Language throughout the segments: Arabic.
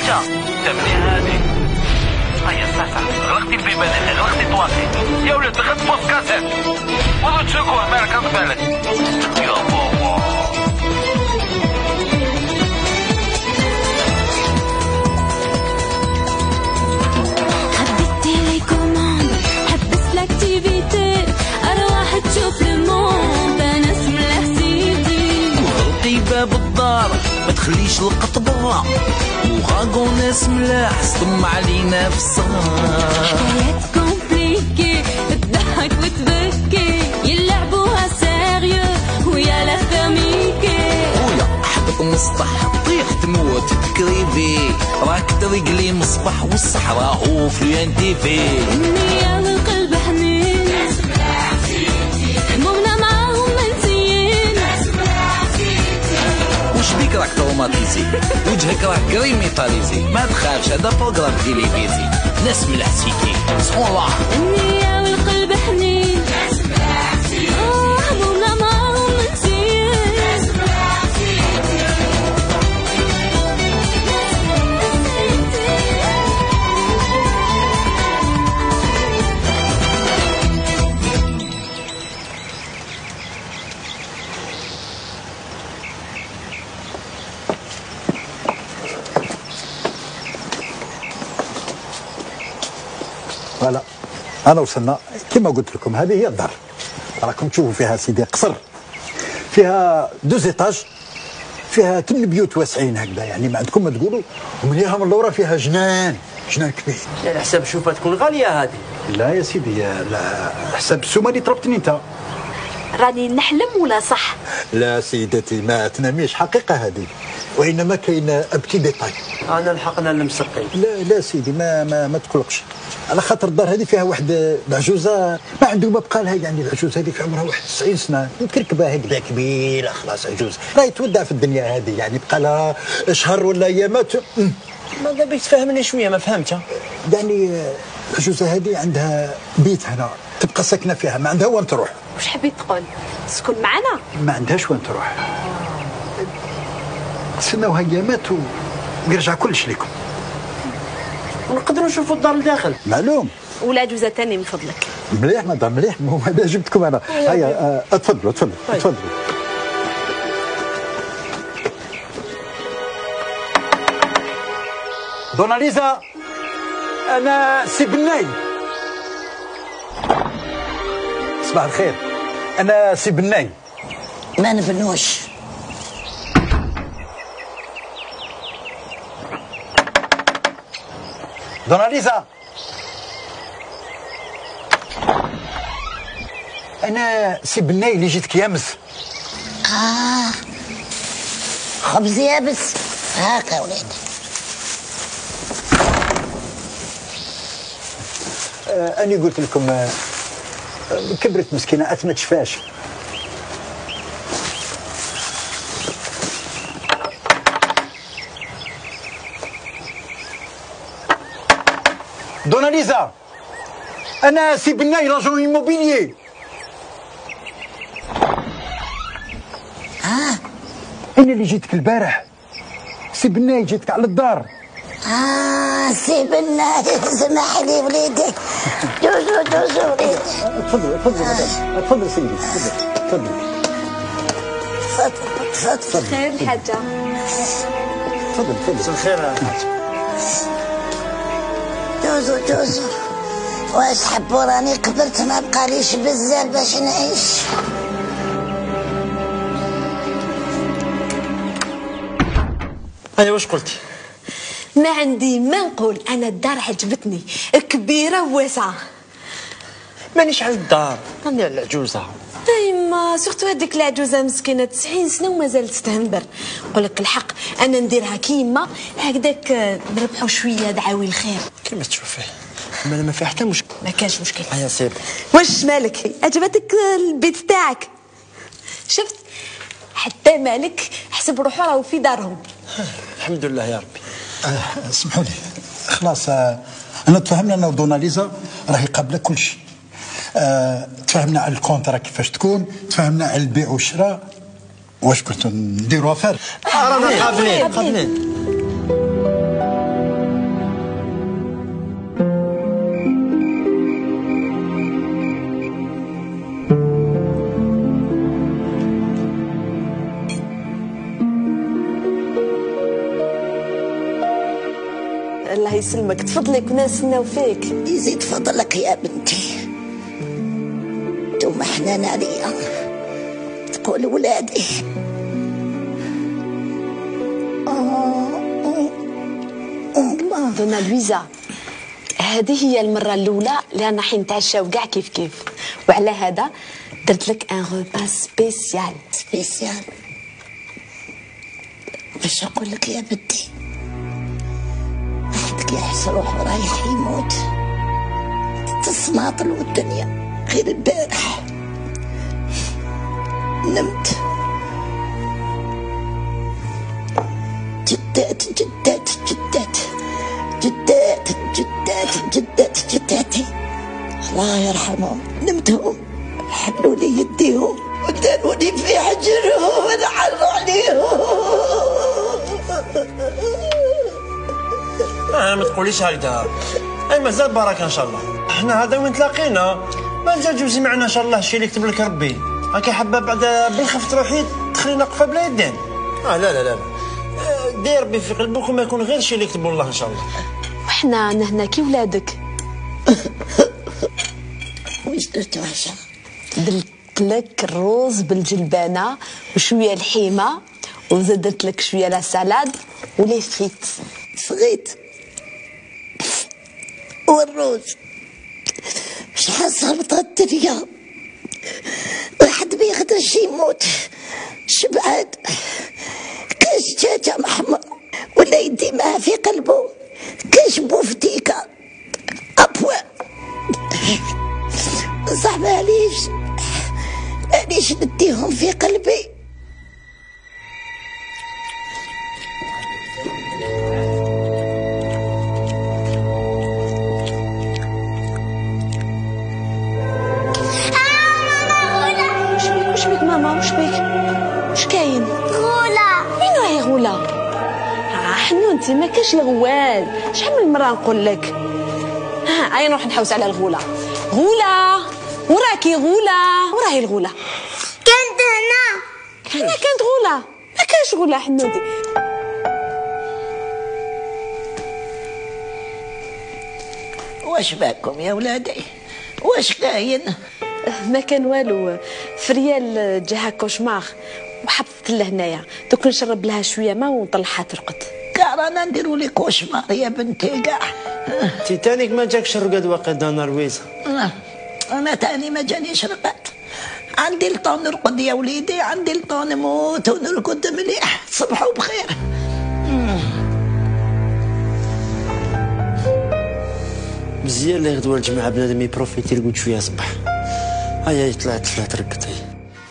انت ملي هادي هيا صح غلقتي البيبان غلقتي الطواقي يا ولد دخلت فوق كاسات والله تشوكوه مالك رد بالك يا بابا. حبيت تيليكوموند حبس لاكتيفيتي أرواح تشوف الموند أنا اسمع سيدي وغلقي باب الدار ما تخليش القطبة وغاقو ناس ملاح صدم علينا في الصغار حكايات كومبليكي تضحك وتبكي يلعبوها سيريو ويا لا فاميكي ويا حبط مسطح طيح تموت تكريفي راك ترقلي مصبح والصحراء هو في ان تي في النية والقلب حنين همومنا معاهم منسيين وش بيك راك تروماتيزي وجهك راك كريميتاليزي ما تخافش هذا بروغرام تيليفزي ناس ملح سيكي سبحان الله. النية والقلب حنين همومنا معاهم منسيين فوالا انا وصلنا كما قلت لكم. هذه هي الدار راكم تشوفوا فيها سيدي قصر فيها 2 ايطاج فيها 8 بيوت واسعين هكذا يعني ما عندكم ما تقولوا ومنيها من اللورا فيها جنان كبير. على حساب شوفها تكون غاليه هذه. لا يا سيدي لا حسب السومه اللي طلبتني انت. راني نحلم ولا صح؟ لا سيدتي ما تناميش حقيقه هذه وانما كاين ابتي ديتاي. انا لحقنا المسقي. لا سيدي ما تقلقش على خاطر الدار هذه فيها واحد العجوزه ما عنده ما بقى لها يعني العجوزه هذه في عمرها 91 سنه متكركبه هكذا كبيره خلاص عجوز راهي تودع في الدنيا هذه يعني بقى لها شهر ولا ايامات. ماذا بيك تفهمني شويه ما فهمتها. يعني العجوزه هذه عندها بيت هنا تبقى ساكنه فيها ما عندها وين تروح. واش حبيت تقول؟ تسكن معنا؟ ما عندهاش وين تروح. استناوها ايامات ويرجع كلش لكم. ونقدروا نشوفوا الدار لداخل. معلوم. ولا جوزة تاني من فضلك. مليح مدام مليح هذا جبتكم انا. هيا اتفضلوا تفضلوا. دوناليزا انا سي بناي. صباح الخير انا سي بناي. ما نبنوش. دوناليزا انا سي بناي اللي جيتك يامس. خبز يابس هاكا وليدي. أنا قلت لكم كبرت مسكينة ما تشفاش. دوناليزا أنا سي بناي لاجون إيموبيليي. أنا اللي جيتك البارح سي بناي جيتك على الدار. سي بناي اسمح لي وليدي. دوزو وليدي. تفضل سيدي تفضل. خير الحاجة. تفضل. الخير يا حاج. دوزو واش حبوا راني كبرت ما بقاليش بزاف باش نعيش. هيا واش قلتي؟ ما عندي ما نقول، أنا الدار عجبتني كبيرة وواسعة. مانيش على الدار راني على العجوزه. ايما سورتو هذيك العجوزه مسكينه 90 سنه ومازالت تهندر. نقول لك الحق انا نديرها كيما هكذاك نربحوا شويه دعاوي الخير. كيما تشوفي ما فيها حتى مشكل. ما كانش مشكل. هيا سيدي. واش مالك عجبتك البيت تاعك؟ شفت حتى مالك حسب روحو راهو في دارهم. الحمد لله يا ربي. اسمحوا لي خلاص انا تفهمنا انا ودوناليزا راهي قابله كل شيء. تفهمنا على الكونترا كيفاش تكون، تفهمنا على البيع والشراء. واش كنتوا نديروا افير؟ رانا قابلين. يسلمك، تفضلي كنا نستناو فيك. يزيد فضلك يا بنتي، انتم حنان عليا تقول ولادي. دونا لويزا، هذه هي المرة الأولى اللي رانا حين نتعشاو كاع كيف كيف، وعلى هذا درت لك ان روبا سبيسيال. سبيسيال؟ باش نقول لك يا بنتي، واحد كيحس روحو رايح يموت، تسماطل والدنيا. غير البارح نمت جدات جدات جدات جدات جدات جدات جداتي الله يرحمهم، نمتهم حلوا لي يديهم وداروني في حجرهم ونحروا عليهم. ما تقوليش هكذا، اي مازال بركه ان شاء الله. احنا هذا وين تلاقينا مازال جوزي معنا ان شاء الله. الشيء اللي كتب لك ربي راكي حابه بعد بالخف تروحي تخلينا قفه بلا يدين. لا لا لا دير ربي في قلبك وما يكون غير الشيء اللي كتبوا الله ان شاء الله. وحنا هنا كي ولادك. واش درتو عشا؟ درت لك الروز بالجلبانه وشويه الحيمه، وزدت لك شويه لا سالاد ولي فريت. فغيت والروز شحال صارت الدنيا، واحد ما يقدرش يموت شبعان. كاش دجاجة محمر ولا يدي معاه في قلبه، كاش بوفتيكا أبوا. صح معليش نديهم في قلبي. وش بيك ماما؟ وش بيك؟ وش كاين؟ غولا. وين راهي غولا؟ حنونتي ما كاش الغوال، شحال من مره نقول لك. هاي نروح نحوس على الغوله. غوله وراكي غوله؟ وراهي الغوله؟ كنت هنا. هنا كانت غوله، ما كاش غوله حنونتي. واش باكم يا ولادي؟ واش كاين؟ ما كان والو، فريال جاها كوشماغ وحطت له هنايا، دوك نشرب لها شويه ما ونطلعها ترقد. كاع رانا نديرو لي كوشمار يا بنتي كاع. تيتانيك ما جاكش رقد واقد انا رويزه؟ انا تاني ما جانيش رقد، عندي الطون نرقد يا وليدي، عندي الطون نموت ونرقد مليح. صبحوا بخير. مزيان اللي غدوه الجماعه بنادم يبروفيتي يرقد شويه صباح. هيا طلعت رقد. هي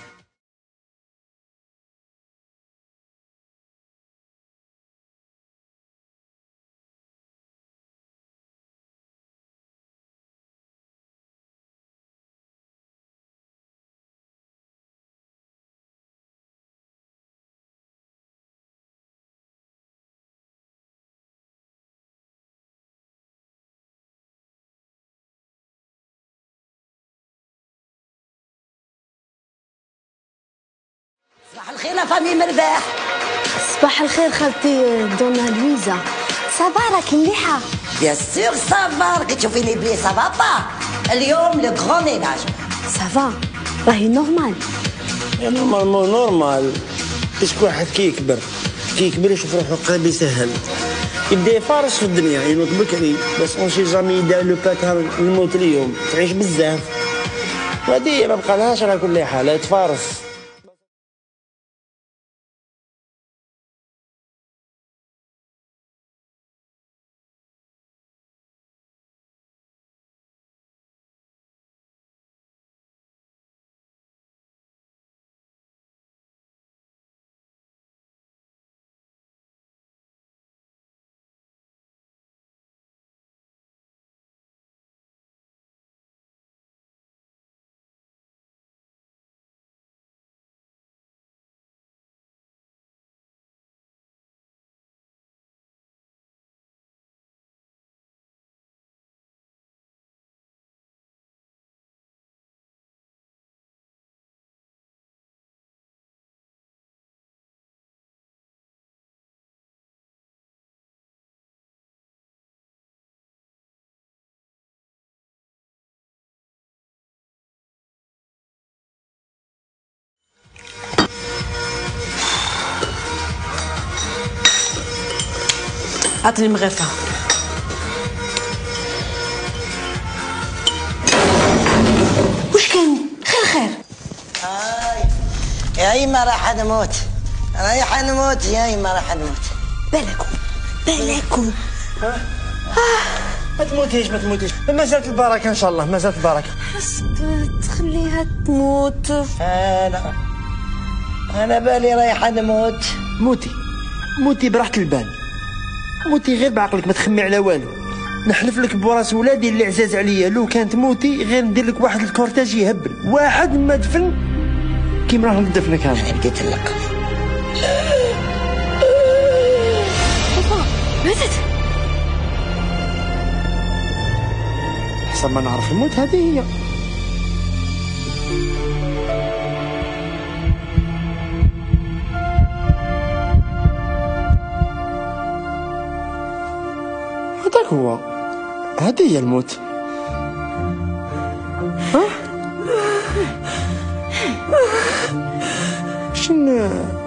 صباح الخير فامي مرباح. صباح الخير خالتي دونا لويزا، صافا راكي مليحه؟ بيان سور صافا، راكي تشوفيني بلي صافا با. اليوم لو غران ميناج. صافا راهي نورمال. نورمال باسكو واحد كيكبر يشوف روحو قريب يسهل، يبدا يفارس في الدنيا ينوض بكري باش اونشي جامي يدار لو باتر الموت اليوم تعيش بزاف، وهادي ما بقالهاش على كل حال يتفارس. عطني مغرفه. واش كان؟ خير. يا إما راح نموت، يا إما راح نموت. بالكم. ما تموتيش مازالت البركه ان شاء الله، مازالت البركه. حسبت تخليها تموت. لا انا بالي رايحه نموت. موتي براحه البال، موتي غير بعقلك، ما تخمي على والو. نحلف لك براس ولادي اللي عزاز عليا، لو كانت موتي غير ندير لك واحد الكورتاج يهبل، واحد ما دفن كيما راه الدفن كامل. انا بديت نلقى. بابا ماتت. حسب ما نعرف الموت هذه هي. هذاك هو، هذه هي الموت. ها؟ شنو؟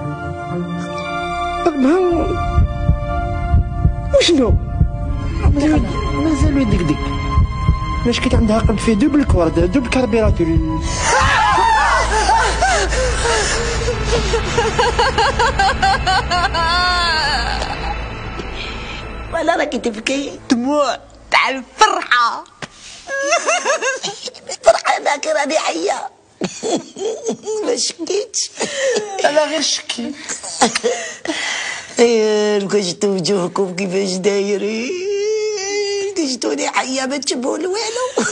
وشنو؟ مازالو يدقدق. باش كنت عندها قلب فيه دوبل كورد، دوبل كاربيراتور. ولا راكي تبكي؟ دموع تاع الفرحه. الفرحه هذاك راني حيه. ما شكيتش. انا غير شكيت. لو شفتوا وجوهكم كيفاش دايرين، شفتوني حيه ما تشبهوا والو.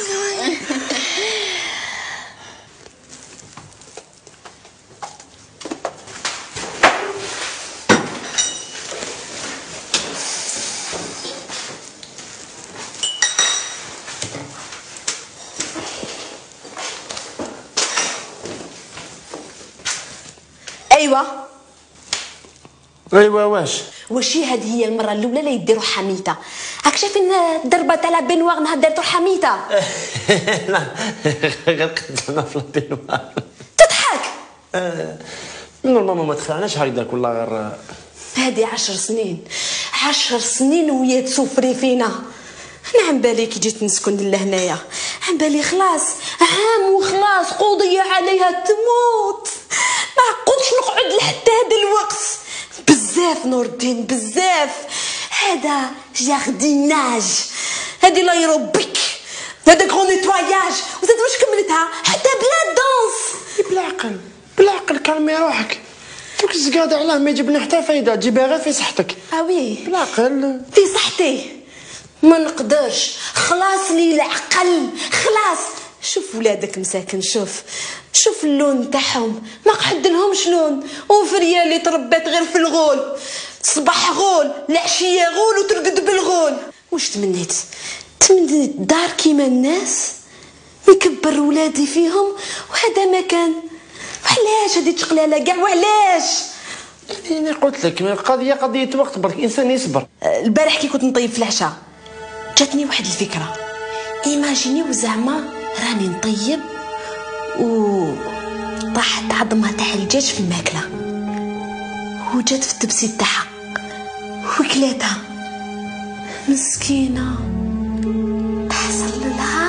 ايوا واش هذه هي المره الاولى اللي يديروا حميته. راك شايفين الضربه تاع لابينوار نهار دارتو حميته. لا غير قدامنا في لابينوار. تضحك. نورمالمون ما تخلعناش هكذاك ولا غير. هذه 10 سنين وهي تسوفري فينا. انا عم بالي كي جيت نسكن لهنايا، عم بالي خلاص عام وخلاص قضيه عليها تموت. ما عقدتش نقعد لحتى هذا الوقت. بزاف نور الدين بزاف. هذا جارديناج، هذه لا يربيك، هذا كرون نيتواياج. وزاد واش كملتها حتى بلا دونس. بالعقل كالمي روحك. دوك الزقاده علاه ما يجيب لنا حتى فايده، تجيبها غير في صحتك. وي بالعقل في صحتي ما نقدرش. خلاص لي العقل خلاص. شوف ولادك مساكن، شوف اللون تاعهم، ما قحد لهمش لون. وفريا اللي تربات غير في الغول، صباح غول العشيه غول وترقد بالغول. واش تمنيت دار كيما الناس، نكبر ولادي فيهم وهذا ما كان. وعلاش هذه تقلاله كاع؟ وعلاش؟ يعني قلت لك القضيه قضيه وقت، برك الانسان يصبر. البارح كي كنت نطيب في العشاء جاتني واحد الفكره. ايماجينيو زعما راني نطيب و طاحت عظمه تاع الدجاج في الماكله وجات في التبسيط تاعها وكلاتها مسكينه، تحصل لها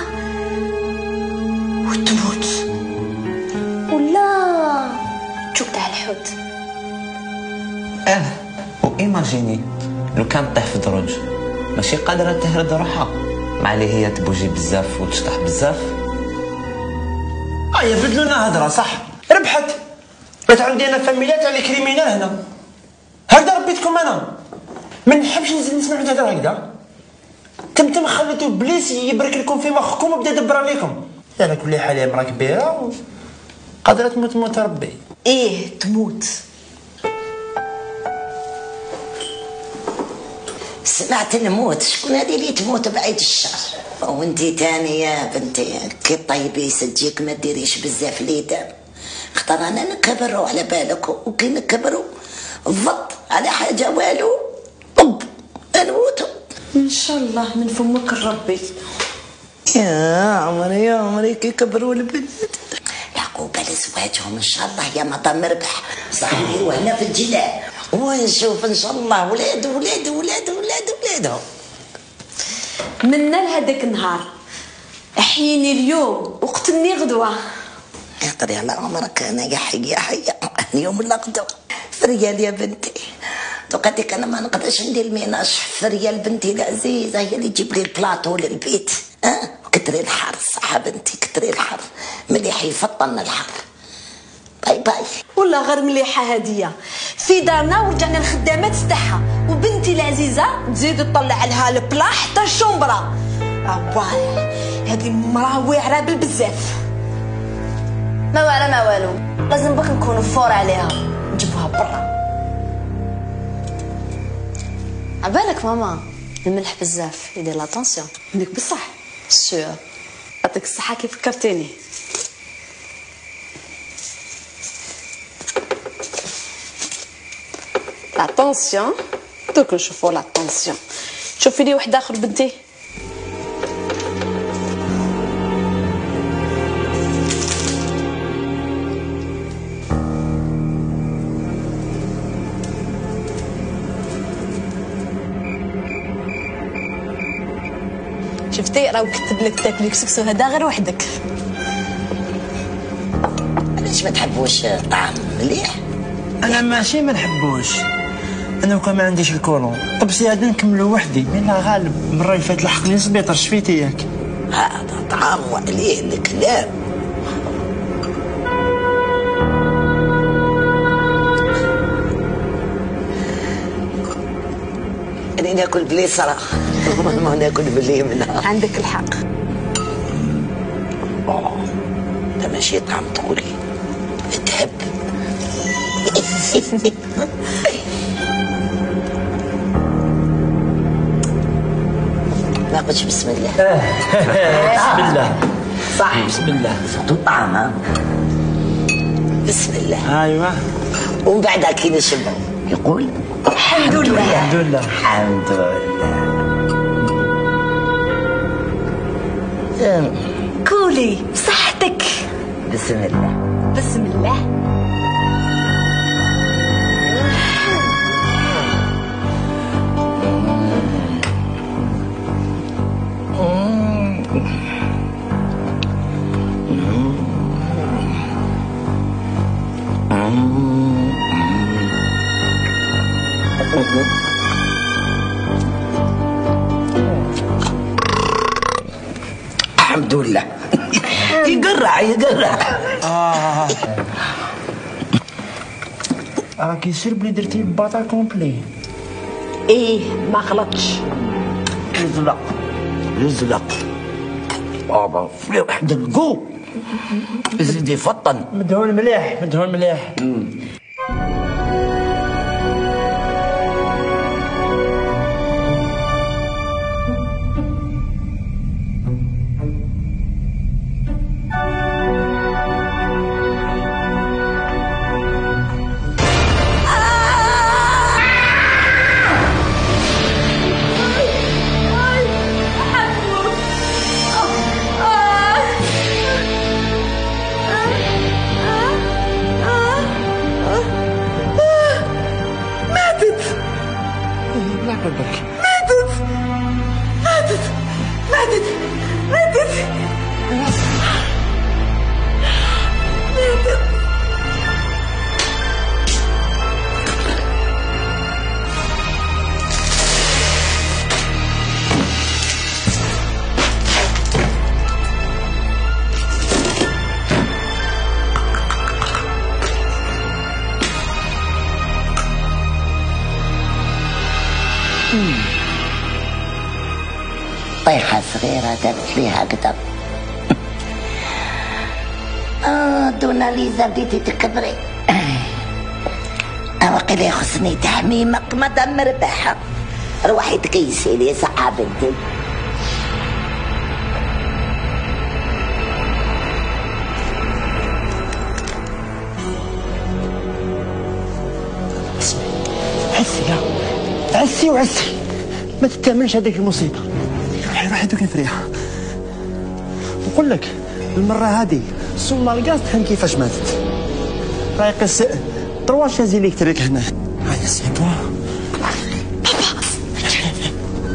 وتموت ولا تشوك تاع الحوت. وايماجيني لو كانت طيح في دروج ماشي قادره تهرد روحها، مع اللي هي تبوجي بزاف وتشطح بزاف. بدلوا لنا هضره صح، ربحت. بات عندي انا فاميليا تاع لي كريمينال هنا، هكذا ربيتكم انا. ما نحبش نزيد نسمع الهضره هكذا. تم خليتو بليس يبرك لكم في مخكم وبدا يدبر عليكم. على كل حال هي مرا كبيره قادره تموت موت ربي. تموت. سمعت نموت، شكون هذه اللي تموت بعيد الشر؟ وانتي تاني يا بنتي كي طيبي سجيك ما ديريش بزاف ليدان، خطر انا نكبروا على بالك، وكي نكبروا فض على حاجه والو طب نموتوا ان شاء الله من فمك ربي. يا عمري كي كبروا البنات العقوبه لزواجهم ان شاء الله يا مطعم مربح. صح نديروا هنا في الجلال ونشوف ان شاء الله ولاد ولاد ولاد ولاد ولاد زيدهم منا لهداك النهار احييني اليوم وقتلني غدوه. يقدر على عمرك انا يا حيا اليوم ولا غدوه في ريال يا بنتي. توقيتك انا ما نقدرش ندير الميناج في ريال بنتي العزيزه، هي اللي تجيب لي البلاطو للبيت. كتري الحر صح بنتي، كتري الحر مليح يفطن الحر. باي باي. والله غير مليحه هديه في دارنا ورجعنا الخدامات تاعها، وبنتي العزيزه تزيد تطلع لها البلا حتى الشومبره. هذه مراه واعره بالبزاف. ما واعره ما والو، لازم بك نكونوا فور عليها نجيبوها برا. عبالك ماما الملح بزاف يدير لاتونسيون. عندك بصح سور. يعطيك الصحه كيف فكرتيني. لاتونسيون دوك نشوفو لاتونسيون. شوفي لي واحد اخر بنتي. شفتي راه كتب لك تاكلي كسكسو هذا غير وحدك. علاش ما تحبوش طعام مليح؟ انا ماشي ما نحبوش، انا وكان ما عنديش الكولون طبسي هذا نكملو وحدي. من غالب المره اللي فاتت لحقني سبيطر شفيتي ياك. هذا طعام وعليه الكلام. أنا ناكل بلي صراحة ما ناكل بلي منها. عندك الحق. ده ماشي طعم طولي تحب. ما قلتش بسم الله. بسم الله صح بسم الله. صوتو طعم. بسم الله. ايوه. ومن بعدها كي نشبعو يقول الحمد لله. الحمد لله الحمد لله. كولي بصحتك. بسم الله. بسم الله. الحمد لله. يقرع راكي سير بلي درتي باطا كومبلي. ايه ما غلطش. يزلق بابا في واحد القو زيد يفطن. مدهون مليح. طيحة صغيرة دارت ليها هكذا. دوناليزا بديتي تكبري. وقيل يخصني تحميمك مدام مربحة. روحي تكيسي لي صحابتي. عسي وعسي ما تتاملش هذيك المصيبه. روحي دوك نفريها. نقول لك المره هذه سولا الغاز تفهم كيفاش ماتت. راهي قص 3 شازي اللي كتريك هنا. هيا سي بوا بابا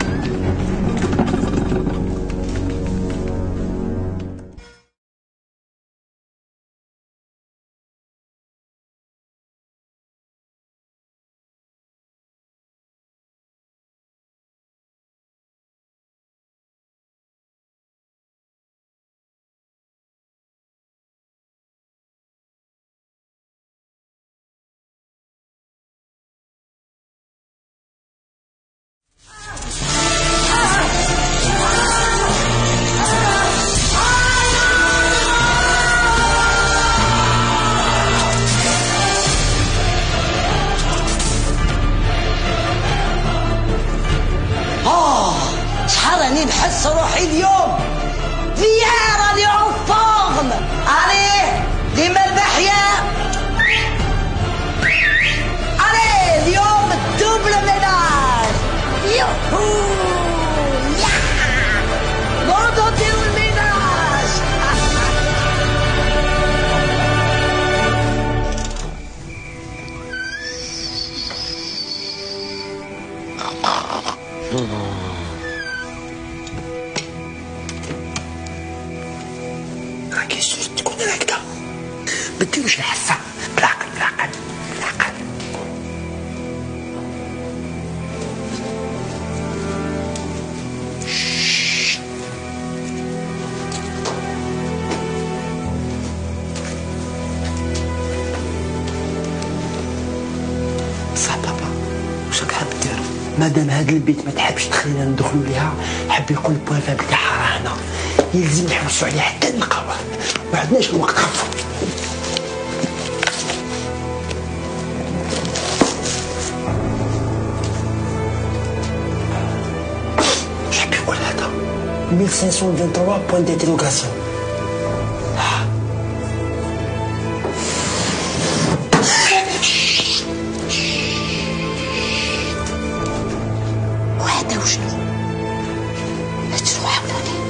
روحي اليوم فيها راني اون فورم. عليه ديما البحية. عليه اليوم الدوبل ميناج. يوهو يا برضو ديروا الميناج. راكي سوست تكون هكذا ما ديروش الحسه بالعقل بالعقل بالعقل. صح بابا واش راك حاب دير؟ مادام هاد البيت ما تحبش تخلينا ندخلوا ليها، حب يقول البوان فاب تاعها راه هنا، يلزم نحرصوا عليه حتى نلقاوه، ما عندناش الوقت خفوا. واش حب يقول هذا؟ 1523 بوان دانتيروغاسيون. وهذا وشنو؟ شنو حولوني؟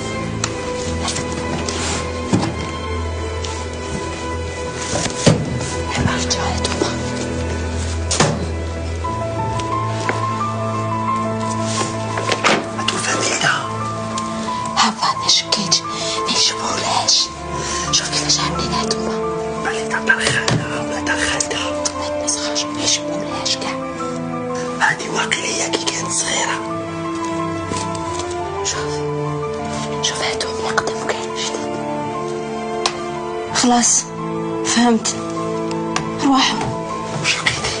هابا ما شكيتش ما يشبهولهاش. شوف كيفاش عاملين هادوما. بالي تاع خالها ولا تاع خالتها. ما تسخرش ما يشبهولهاش كاع. هادي واقيلا كي كانت صغيرة. شوف هادوما يقدم كاين جديد. خلاص فهمت. روحوا. واش لقيتي؟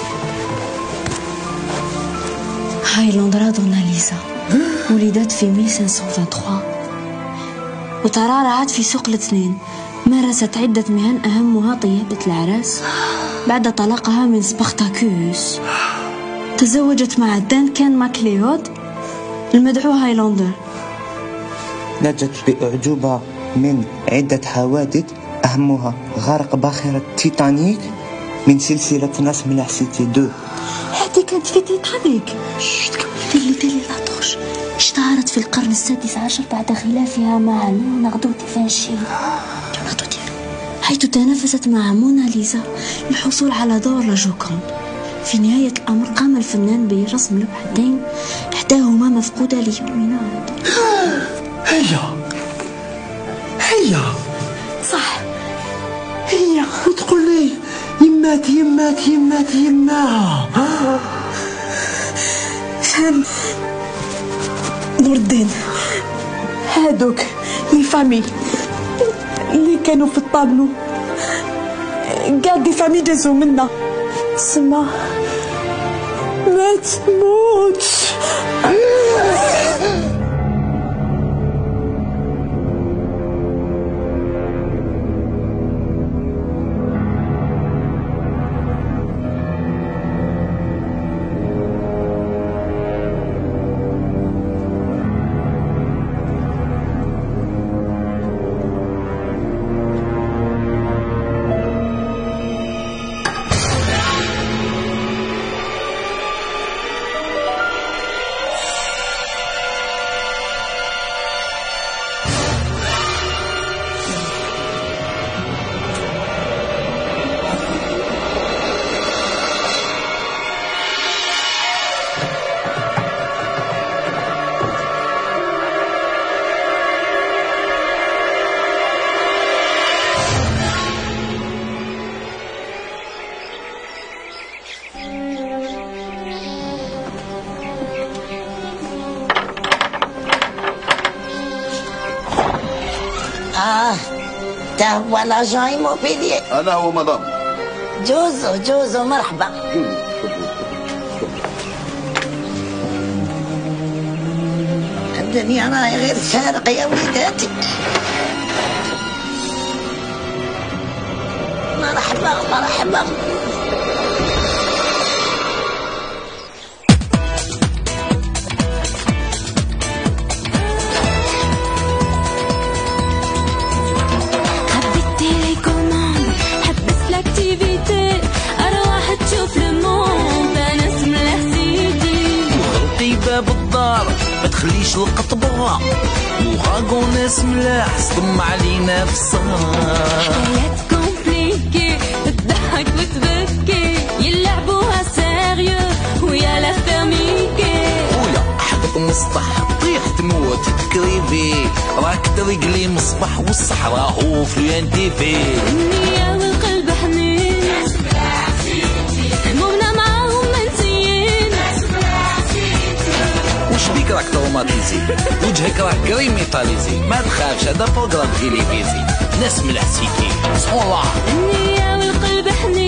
هاي لندرا دونا ليزا ولدت في 1523 وترعرعت في سوق الاثنين. مارست عدة مهن أهمها طيابة العراس بعد طلاقها من سبارتاكوس. تزوجت مع دانكان ماكليود المدعو هايلاندر. نجت بأعجوبة من عدة حوادث أهمها غرق باخرة تيتانيك من سلسلة ناس ملاح سيتي 2. هذه كانت في تيتانيك. دلي لاطوش اشتهرت في القرن السادس عشر بعد خلافها مع ليوناردو دافنشي حيث تنافست مع موناليزا للحصول على دور لاجوكوند. في نهاية الأمر قام الفنان برسم لوحتين إحداهما مفقودة ليومنا. هي صح هي وتقول لي يمات يمات يمات يماها. فهم نور الدين. هادوك لي فامي اللي كانوا في الطابلو قاعد دي فامي دازو منا سما ما تموتش. تا هو لاجون ايموبيليي. أنا هو مدام. جوزو مرحبا. الدنيا راهي غير سارق يا وليداتي. مرحبا. ناس ملاح صدم علينا في الصغار. حكايات كومبليكي تضحك وتبكي يلعبوها سيريو ويا لا فاميكي. ويا حدق مسطح طيح تموت تكريبي راك ترقلي مصبح والصحراء هو فلوينتي فيه. النية والقلب حنين همومنا معاهم منسيين. وش بيك راك تروماتيزي وجهك راك كريميتاليزي. ما تخافش هذا بروغرام تلفزيوني ناس ملح سيكي بسم الله. النية والقلب حنين